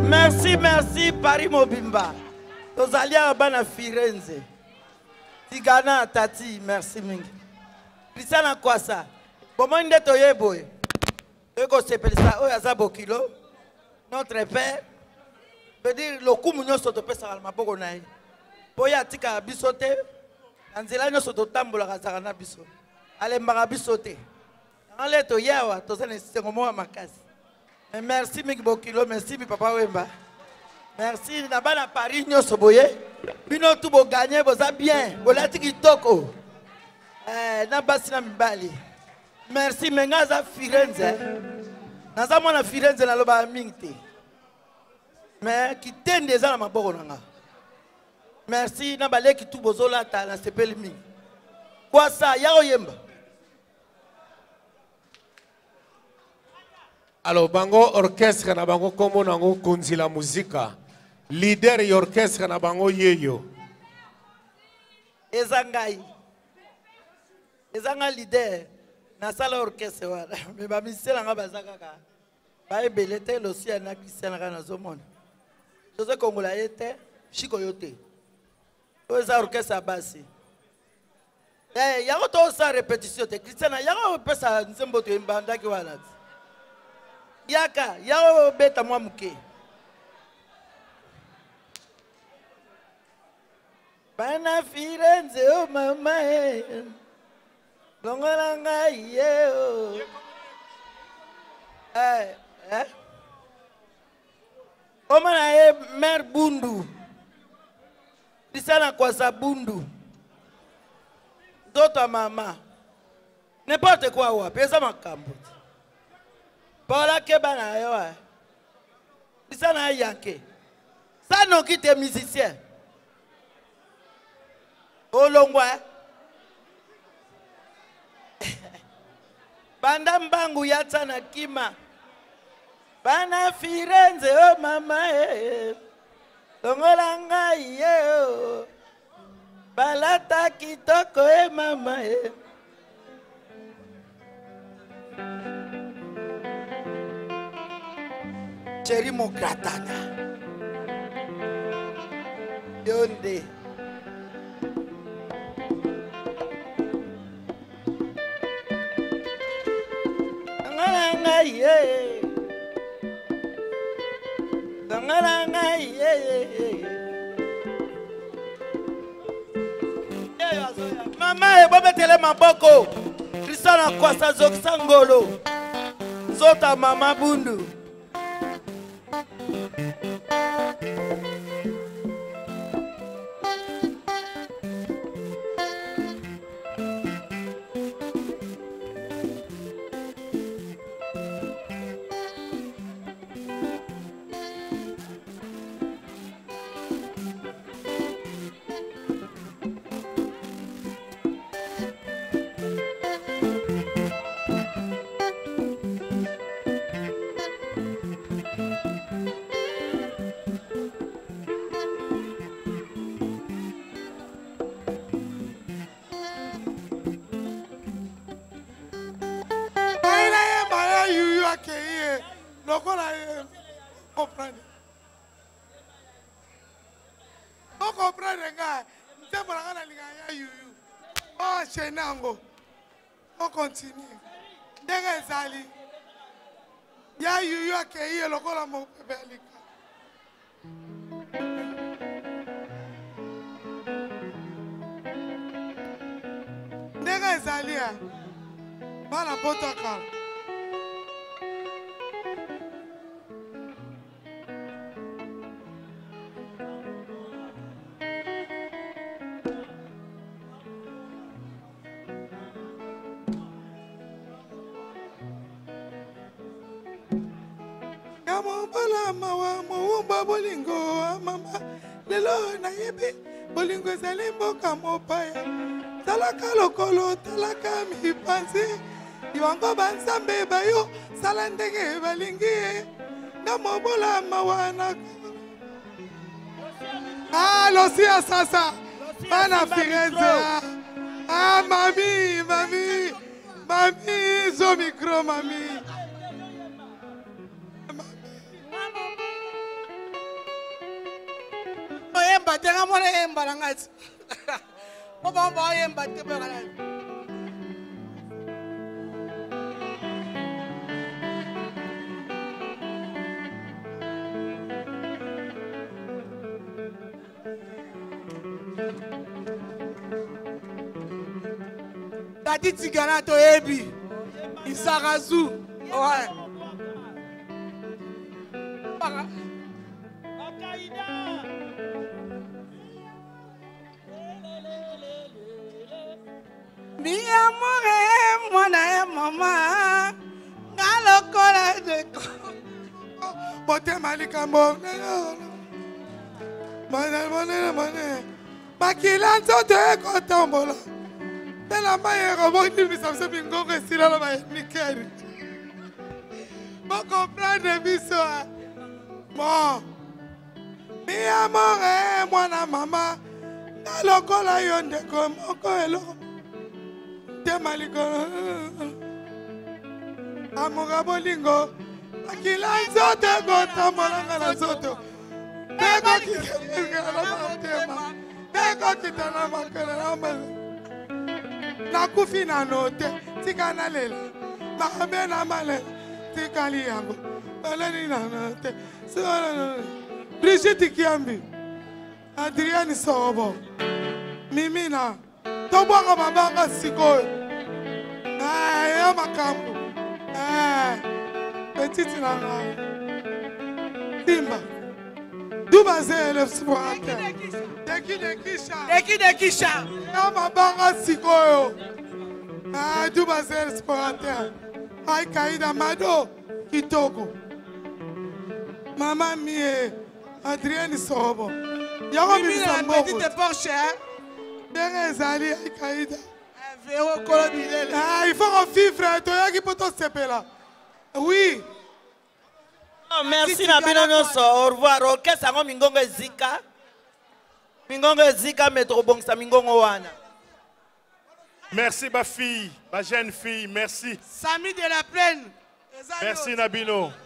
Merci, merci, Paris Mobimba. Nous allions à Firenze. Tigana, Tati, merci, Mingi. Christiana Kwasa. Comment est-ce que vous êtes? Ego sepelisa o yazabo kilo. Notre père veut dire le coup mignon soto pesa al maboko nae. Boya tika bisote. Anzela nyo soto tambola kazaka na biso. Ale mbaka bisote. Ale to yawa to sene sengomo wa makasi. Merci Miki Bokilo, merci mi papa Wemba. Merci na bana Paris nyo soboye. Bino tu bo gagner boza bien. Bolati kitoko. Na basi na mibali. Merci mengaza Firenze. Naza mwana Firenze na loba mingi. Mais qui tende za na maboko nanga. Merci na baleki tu bozola ta na sepeli mingi. Kwa sa ya oyemba. Alors bango orchestre na bango kombo nango konzi la muzika. Leader y orchestre na bango yeyo. Ezangai. Ezanga leader. Na sala orchestre wala me ba misela nga bazaka ka ba ebelete losi na kisela kana zomona Jose Kongola yete shiko yote oza orchestre basi yako to sa répétition te Christiana yako pesa nzembo to mbanda ki wala yaka yako beta mwa muke bana Firenze oh mama Longolanga yeo. Omana e mer bundu. Disana kwa sa bundu. D'autres mama. N'importe quoi wa pesa makambo. Paula kebana yo. Disana yanke. Ça non qui t'es musicien. Olongwa. Banda mbangu yatsa na kima. Bana Firenze oh mama Longolanga ye Balata kitoko mama Cheri mokratana Yonde Ye Dangalanga ye Mama e bobetele maboko Christiana Kwasa zokisa ngolo Zota mama bundu On continue. Degezali. Ya yuyu akeye lokola mo belika. Degezali ya. Bana potaka. Bolingo mama lelo na yebi bolingo ezali mboka mopaya talaka lokolo talaka mipanzi iwango banzambe bayo sala ndenge balingi na mobola mawana losia sasa bana Firenze mami zo micro mami yemba te nga mona yemba na ngati. Oba mba yemba te ba kana. Tati Tigana to ebi. Isarazu. Ouais. Mi amore, mwana mama, ngalokola de. Bote malika mo. Mane. Bakila nzote ko tombola. Tela maye roboti bisamse bingo resila la maye nikeri. Bon comprendre biso. Bon. Mi amore, mwana mama, ngalokola yonde ko moko elo. Te maliko. Amoga bolingo. Akila nzote ko tombola ngala nzoto. Tego kitana makala na nakufi na note tika na lela mabe na male tika liango balani na note so Brigitte Kiambi Adrienne Sobo Mimina tobanga babanga siko ya makambo petite na Timba Dubaze le sport Deki Kisha. Nama banga sikoyo. Dubaze le sport. Ay Kaida Mado Kitoko. Mama mie Adrienne Sobo. Yaro mi sambo. Petite Porsche. Dere Zali ay Kaida. Véro Colobile. Il faut un fifre. Toya qui peut se là. Oui. Merci Nabino Nyonso. Au revoir. Orchestre Sango Mingongo Zika. Mingongo Zika Metro Bongsa Mingongo Wana. Merci ma fille, ma jeune fille, merci. Samy de la Plaine. Merci Nabino.